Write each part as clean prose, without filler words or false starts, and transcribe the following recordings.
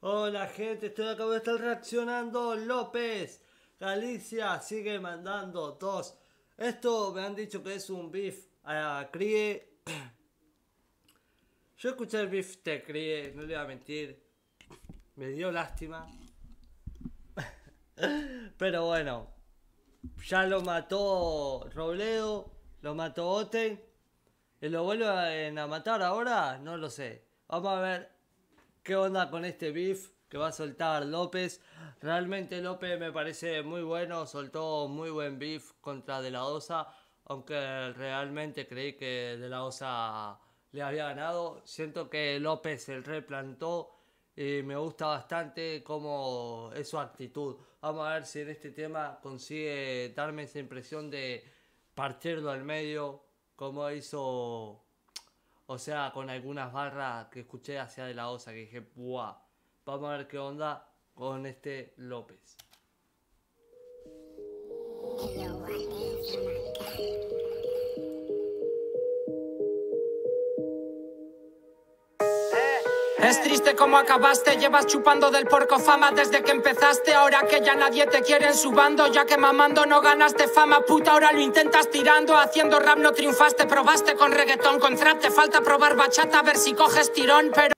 Hola gente, estoy acá, voy a estar reaccionando. López, Galicia sigue mandando dos. Esto me han dicho que es un beef a Crie. Yo escuché el beef de Crie, no le voy a mentir. Me dio lástima. Pero bueno, ya lo mató Robledo, lo mató Oten. ¿Y lo vuelven a matar ahora? No lo sé. Vamos a ver qué onda con este beef que va a soltar López. Realmente López me parece muy bueno, soltó muy buen beef contra De La Osa, aunque realmente creí que De La Osa le había ganado. Siento que López se replantó y me gusta bastante cómo es su actitud. Vamos a ver si en este tema consigue darme esa impresión de partirlo al medio, como hizo, o sea, con algunas barras que escuché hacia De La Osa, que dije, ¡buah! Vamos a ver qué onda con este López. Es triste cómo acabaste, llevas chupando del porco fama desde que empezaste. Ahora que ya nadie te quiere en su bando, ya que mamando no ganaste fama, puta, ahora lo intentas tirando. Haciendo rap no triunfaste, probaste con reggaetón, con trap te falta probar bachata, a ver si coges tirón, pero...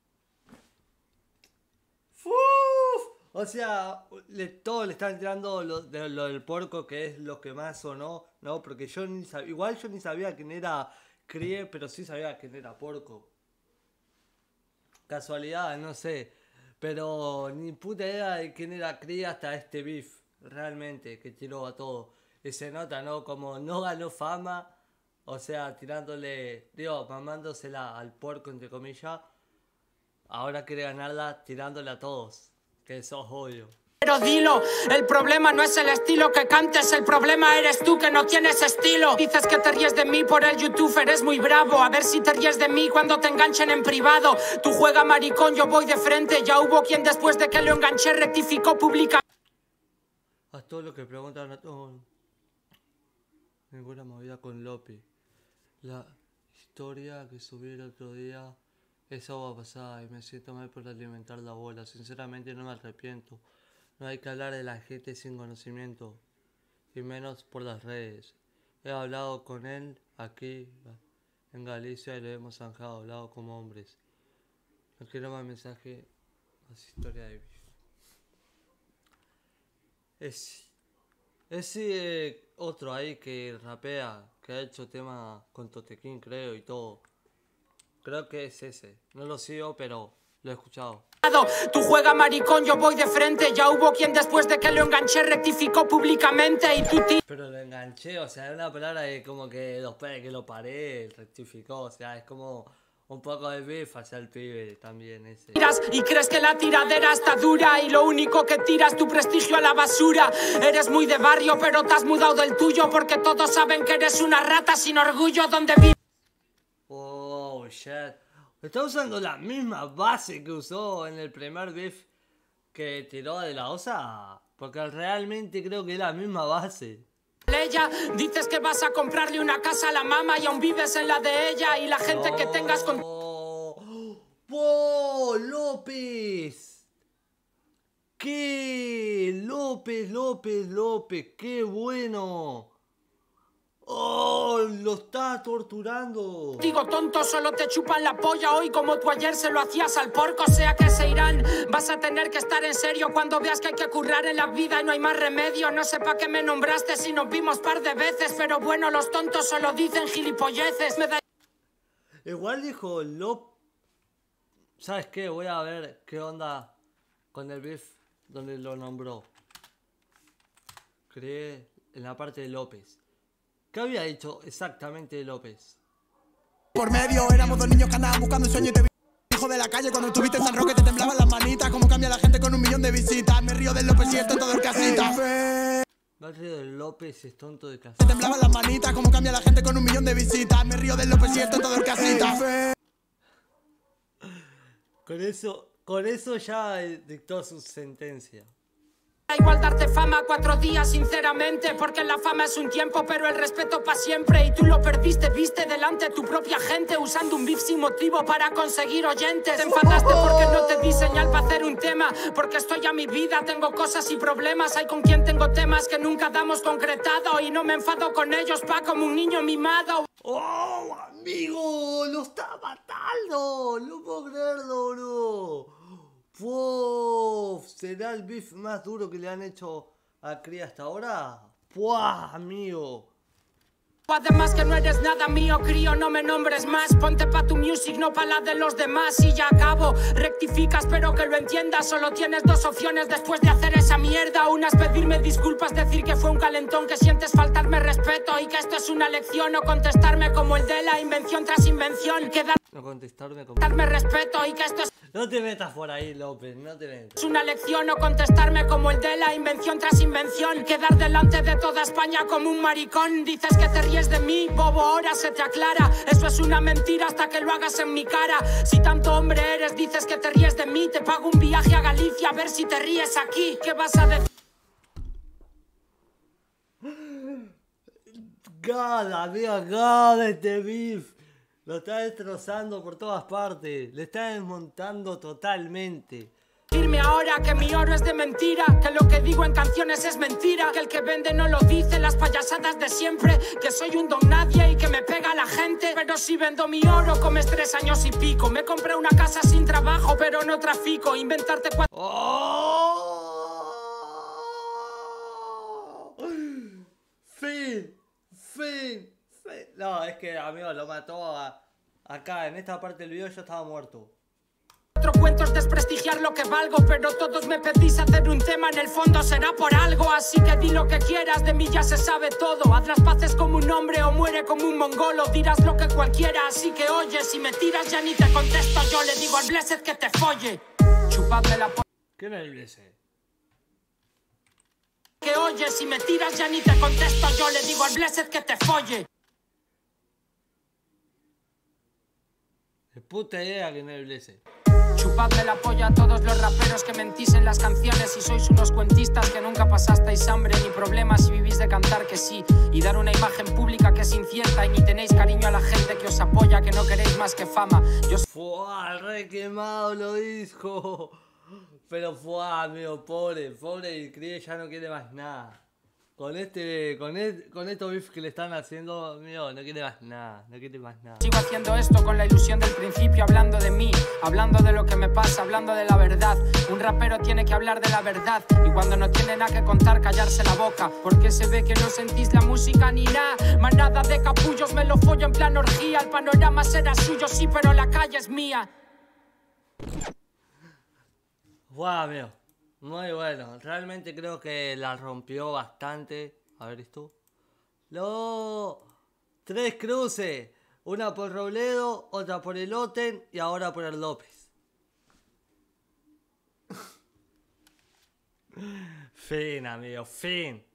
O sea, todos le están tirando lo del porco, que es lo que más sonó, ¿no? Porque yo ni sabía, igual yo ni sabía quién era Crie, pero sí sabía quién era porco. Casualidad, no sé. Pero ni puta idea de quién era Crie hasta este beef, realmente, que tiró a todo. Y se nota, ¿no? Como no ganó fama, o sea, tirándole, digo, mamándosela al porco, entre comillas. Ahora quiere ganarla tirándole a todos, que eso es obvio. Pero dilo, el problema no es el estilo que cantes, el problema eres tú que no tienes estilo. Dices que te ríes de mí por el YouTube, eres muy bravo. A ver si te ríes de mí cuando te enganchen en privado. Tú juega maricón, yo voy de frente. Ya hubo quien después de que lo enganché rectificó públicamente. A todo lo que preguntan a todos. Ninguna movida con López. La historia que subí el otro día es agua pasada y me siento mal por alimentar la bola. Sinceramente no me arrepiento. No hay que hablar de la gente sin conocimiento, y menos por las redes. He hablado con él aquí en Galicia y lo hemos zanjado, hablado como hombres. No quiero más mensaje, más historia de beef. Es otro ahí que rapea, que ha hecho tema con Totequín, creo, y todo. Creo que es ese. No lo sigo, pero lo he escuchado. Tú juega maricón, yo voy de frente. Ya hubo quien después de que lo enganché rectificó públicamente. Y tú pero lo enganché, o sea, es una palabra que como que después de que lo paré, rectificó. O sea, es como un poco de beef hacia el pibe también ese. tiras y crees que la tiradera está dura y lo único que tiras tu prestigio a la basura. Eres muy de barrio, pero te has mudado del tuyo porque todos saben que eres una rata sin orgullo donde vives. Oh, shit. Está usando la misma base que usó en el primer beef que tiró De La Osa. Porque realmente creo que es la misma base. Ella, dices que vas a comprarle una casa a la mamá y aún vives en la de ella y la gente que tengas con... ¡Oh, López! ¿Qué? López, qué bueno. ¡Oh! Lo está torturando. Digo, tonto, solo te chupan la polla hoy como tú ayer se lo hacías al porco, sea que se irán. Vas a tener que estar en serio cuando veas que hay que currar en la vida y no hay más remedio. No sé pa' qué me nombraste si nos vimos par de veces, pero bueno, los tontos solo dicen gilipolleces. Me da... Igual dijo ¿Sabes qué? Voy a ver qué onda con el beef donde lo nombró. Creé en la parte de López. ¿Qué había dicho exactamente López? Por medio éramos dos niños que andaban buscando un sueño y te vi hijo de la calle cuando estuviste en San Roque te temblaban las manitas. Cómo cambia la gente con 1 millón de visitas. Me río del López y esto en todo el casita. Me río del López es tonto de casa. Te temblaban las manitas. Cómo cambia la gente con 1 millón de visitas. Me río del López y esto en todo el casita. Con eso ya dictó su sentencia. Da igual darte fama 4 días, sinceramente, porque la fama es un tiempo, pero el respeto pa' siempre. Y tú lo perdiste, viste delante tu propia gente, usando un beef sin motivo para conseguir oyentes. Te enfadaste porque no te di señal para hacer un tema, porque estoy a mi vida, tengo cosas y problemas. Hay con quien tengo temas que nunca damos concretado, y no me enfado con ellos, pa' como un niño mimado. ¡Oh, amigo! ¡Lo está matando! No puedo creerlo, bro. ¡Puf! ¿Será el beef más duro que le han hecho a Cría hasta ahora? ¡Puah, amigo! Además que no eres nada mío, crío, no me nombres más. Ponte pa' tu music, no pa' la de los demás. Y ya acabo, rectifica, espero que lo entiendas. Solo tienes 2 opciones después de hacer esa mierda. Una es pedirme disculpas, decir que fue un calentón, que sientes faltarme respeto y que esto es una lección. O contestarme como el de la invención tras invención. No contestarme como... Darme respeto y que esto es... No te metas por ahí, López, no te metas. Es una lección, o contestarme como el de la invención tras invención. Quedar delante de toda España como un maricón. Dices que te ríes de mí, bobo, ahora se te aclara. Eso es una mentira hasta que lo hagas en mi cara. Si tanto hombre eres, dices que te ríes de mí. Te pago un viaje a Galicia a ver si te ríes aquí. ¿Qué vas a decir? Gada este beef. Lo está destrozando por todas partes. Le está desmontando totalmente. Dime ahora que mi oro es de mentira, que lo que digo en canciones es mentira, que el que vende no lo dice, las payasadas de siempre, que soy un don nadie y que me pega la gente. Pero si vendo mi oro, comes 3 años y pico. Me compré una casa sin trabajo, pero no trafico. Inventarte ¡Oh! Fin. No, es que, amigo, lo mató acá. En esta parte del video yo estaba muerto. 4 cuentos, desprestigiar lo que valgo, pero todos me pedís hacer un tema, en el fondo será por algo. Así que di lo que quieras, de mí ya se sabe todo. Haz las paces como un hombre o muere como un mongolo. Dirás lo que cualquiera, así que oye, si me tiras ya ni te contesto. Yo le digo al Blessed que te folle. Chupadme la ¿Qué era el Blessed? Que oye, si me tiras ya ni te contesto. Yo le digo al Blessed que te folle. De puta idea que no era el Blessed. Chupadme la polla a todos los raperos que mentís en las canciones y sois unos cuentistas que nunca pasasteis hambre ni problemas y vivís de cantar que sí y dar una imagen pública que es incierta y ni tenéis cariño a la gente que os apoya, que no queréis más que fama. ¡Fua! El re quemado lo dijo. Pero fue, amigo, pobre y Cría ya no quiere más nada. Con estos beef que le están haciendo, amigo, no quiere más nada, Sigo haciendo esto con la ilusión del principio, hablando de mí, hablando de lo que me pasa, hablando de la verdad. Un rapero tiene que hablar de la verdad y cuando no tiene nada que contar, callarse la boca. Porque se ve que no sentís la música ni nada. Manada de capullos, me lo follo en plan orgía. El panorama será suyo, sí, pero la calle es mía. Wow, amigo. Muy bueno, realmente creo que la rompió bastante. A ver esto. 3 cruces. Una por Robledo, otra por el Oten y ahora por el López. Fin, amigo, fin.